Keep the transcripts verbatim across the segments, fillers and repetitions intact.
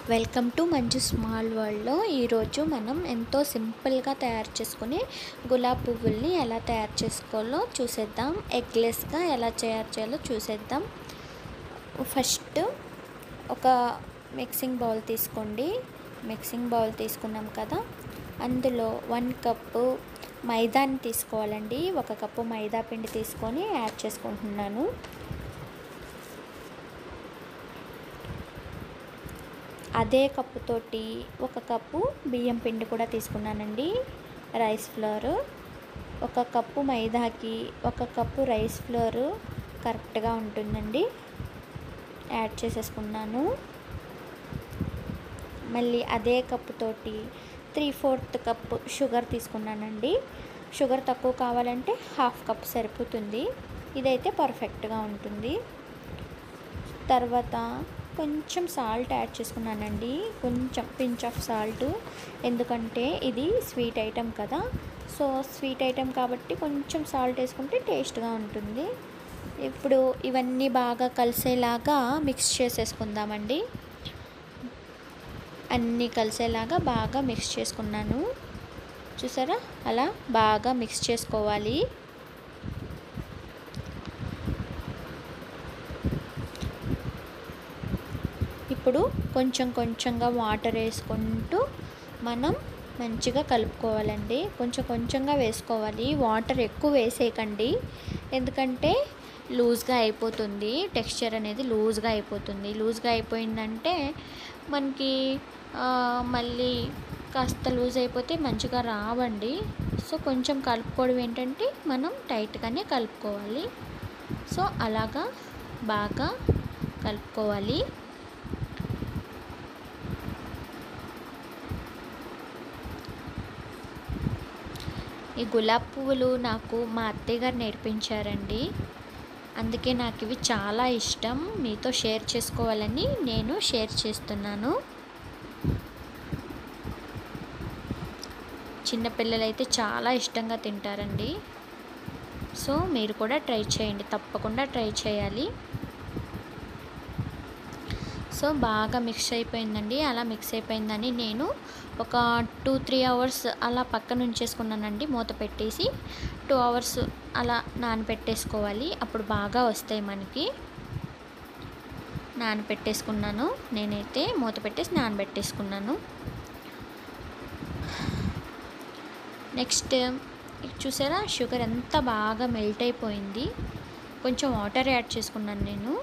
Welcome to Manju small వరల్డ్లో ఈరోజు మనం ఎంతో సింపుల్గా తయారు చేసుకునే గులాబీ పువ్వుల్ని ఎలా తయారు చేసుకోవాలో చూసేద్దాం. ఎగ్లెస్గా ఎలా తయారు చేయాలో చూసేద్దాం. ఫస్ట్ ఒక మిక్సింగ్ బౌల్ తీసుకోండి. మిక్సింగ్ బౌల్ తీసుకున్నాం కదా, అందులో వన్ కప్పు మైదాని తీసుకోవాలండి. ఒక కప్పు మైదా పిండి తీసుకొని యాడ్ చేసుకుంటున్నాను. అదే కప్పుతోటి ఒక కప్పు బియ్యం పిండి కూడా తీసుకున్నానండి, రైస్ ఫ్లోర్. ఒక కప్పు మైదాకి ఒక కప్పు రైస్ ఫ్లోర్ కరెక్ట్గా ఉంటుందండి. యాడ్ చేసేసుకున్నాను. మళ్ళీ అదే కప్పుతోటి త్రీ ఫోర్త్ కప్పు షుగర్ తీసుకున్నానండి. షుగర్ తక్కువ కావాలంటే హాఫ్ కప్ సరిపోతుంది. ఇదైతే పర్ఫెక్ట్గా ఉంటుంది. తర్వాత కొంచెం సాల్ట్ యాడ్ చేసుకున్నానండి, కొంచెం పించ్ ఆఫ్ సాల్ట్. ఎందుకంటే ఇది స్వీట్ ఐటెం కదా, సో స్వీట్ ఐటెం కాబట్టి కొంచెం సాల్ట్ వేసుకుంటే టేస్ట్గా ఉంటుంది. ఇప్పుడు ఇవన్నీ బాగా కలిసేలాగా మిక్స్ చేసేసుకుందామండి. అన్నీ కలిసేలాగా బాగా మిక్స్ చేసుకున్నాను. చూసారా, అలా బాగా మిక్స్ చేసుకోవాలి. ఇప్పుడు కొంచెం కొంచెంగా వాటర్ వేసుకుంటూ మనం మంచిగా కలుపుకోవాలండి. కొంచెం కొంచెంగా వేసుకోవాలి, వాటర్ ఎక్కువ వేసేయకండి. ఎందుకంటే లూజ్గా అయిపోతుంది, టెక్స్చర్ అనేది లూజ్గా అయిపోతుంది. లూజ్గా అయిపోయిందంటే మనకి మళ్ళీ కాస్త లూజ్ అయిపోతే మంచిగా రావండి. సో కొంచెం కలుపుకోవడం ఏంటంటే మనం టైట్గానే కలుపుకోవాలి. సో అలాగా బాగా కలుపుకోవాలి. ఈ గులాబీ పువ్వులు నాకు మా అత్తయ్య గారు నేర్పించారండి. అందుకే నాకు ఇవి చాలా ఇష్టం. మీతో షేర్ చేసుకోవాలని నేను షేర్ చేస్తున్నాను. చిన్నపిల్లలు అయితే చాలా ఇష్టంగా తింటారండి. సో మీరు కూడా ట్రై చేయండి, తప్పకుండా ట్రై చేయాలి. సో బాగా మిక్స్ అయిపోయిందండి. అలా మిక్స్ అయిపోయిందని నేను ఒక టూ త్రీ అవర్స్ అలా పక్కన ఉంచేసుకున్నానండి. మూత పెట్టేసి టూ అవర్స్ అలా నానబెట్టేసుకోవాలి. అప్పుడు బాగా వస్తాయి మనకి. నానబెట్టేసుకున్నాను నేనైతే, మూత పెట్టేసి నానబెట్టేసుకున్నాను. నెక్స్ట్ చూసారా, షుగర్ ఎంత బాగా మెల్ట్ అయిపోయింది. కొంచెం వాటర్ యాడ్ చేసుకున్నాను నేను.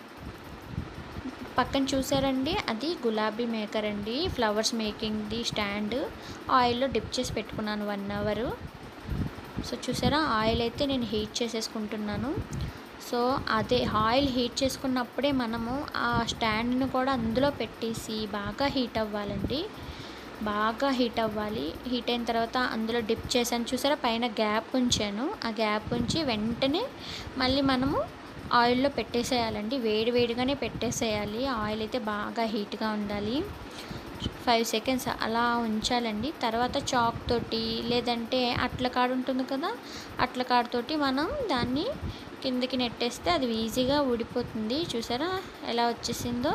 పక్కన చూసారండి, అది గులాబీ మేకర్ అండి, ఫ్లవర్స్ మేకింగ్ది స్టాండ్. ఆయిల్లో డిప్ చేసి పెట్టుకున్నాను వన్ అవర్. సో చూసారా, ఆయిల్ అయితే నేను హీట్ చేసేసుకుంటున్నాను. సో అదే ఆయిల్ హీట్ చేసుకున్నప్పుడే మనము ఆ స్టాండ్ను కూడా అందులో పెట్టేసి బాగా హీట్ అవ్వాలండి. బాగా హీట్ అవ్వాలి. హీట్ అయిన తర్వాత అందులో డిప్ చేశాను. చూసారా, పైన గ్యాప్ ఉంచాను. ఆ గ్యాప్ ఉంచి వెంటనే మళ్ళీ మనము ఆయిల్లో పెట్టేసేయాలండి. వేడి వేడిగానే పెట్టేసేయాలి. ఆయిల్ అయితే బాగా హీట్గా ఉండాలి. ఫైవ్ సెకండ్స్ అలా ఉంచాలండి. తర్వాత చాక్ తోటి లేదంటే అట్ల కాడ ఉంటుంది కదా, అట్ల కాడతోటి మనం దాన్ని కిందకి నెట్టేస్తే అది ఈజీగా ఊడిపోతుంది. చూసారా ఎలా వచ్చేసిందో.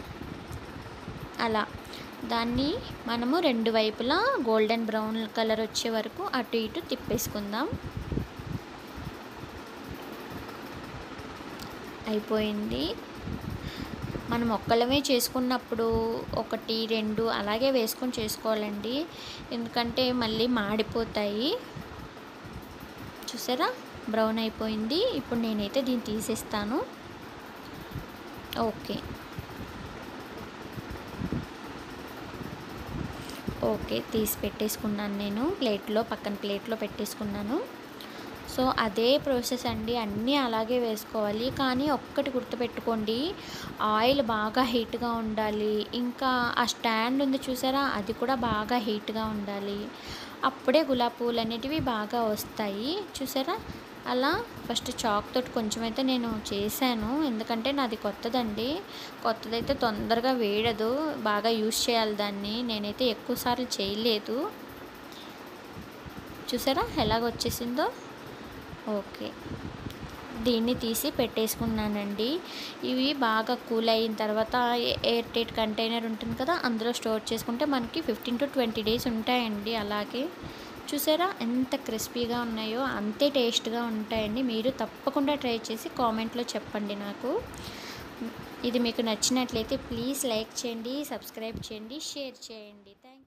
అలా దాన్ని మనము రెండు వైపులా గోల్డెన్ బ్రౌన్ కలర్ వచ్చే వరకు అటు ఇటు తిప్పేసుకుందాం. అయిపోయింది. మనం ఒక్కళ్ళమే చేసుకున్నప్పుడు ఒకటి రెండు అలాగే వేసుకొని చేసుకోవాలండి, ఎందుకంటే మళ్ళీ మాడిపోతాయి. చూసారా, బ్రౌన్ అయిపోయింది. ఇప్పుడు నేనైతే దీన్ని తీసేస్తాను. ఓకే ఓకే తీసి పెట్టేసుకున్నాను నేను ప్లేట్లో, పక్కన ప్లేట్లో పెట్టేసుకున్నాను. సో అదే ప్రాసెస్ అండి, అన్నీ అలాగే వేసుకోవాలి. కానీ ఒక్కటి గుర్తుపెట్టుకోండి, ఆయిల్ బాగా హీట్గా ఉండాలి. ఇంకా ఆ స్టాండ్ ఉంది చూసారా, అది కూడా బాగా హీట్గా ఉండాలి. అప్పుడే గులాబీ పువ్వులు అనేటివి బాగా వస్తాయి. చూసారా, అలా ఫస్ట్ చాక్ తోటి కొంచెం అయితే నేను చేశాను, ఎందుకంటే నాది కొత్తదండి. కొత్తదైతే తొందరగా వేడదు, బాగా యూస్ చేయాలి దాన్ని. నేనైతే ఎక్కువసార్లు చేయలేదు. చూసారా ఎలాగ వచ్చేసిందో. ఓకే దీన్ని తీసి పెట్టేసుకున్నానండి. ఇవి బాగా కూల్ అయిన తర్వాత ఎయిర్ టైట్ కంటైనర్ ఉంటుంది కదా, అందులో స్టోర్ చేసుకుంటే మనకి ఫిఫ్టీన్ టు ట్వంటీ డేస్ ఉంటాయండి. అలాగే చూసారా ఎంత క్రిస్పీగా ఉన్నాయో, అంతే టేస్ట్గా ఉంటాయండి. మీరు తప్పకుండా ట్రై చేసి కామెంట్లో చెప్పండి నాకు. ఇది మీకు నచ్చినట్లయితే ప్లీజ్ లైక్ చేయండి, సబ్స్క్రైబ్ చేయండి, షేర్ చేయండి. థ్యాంక్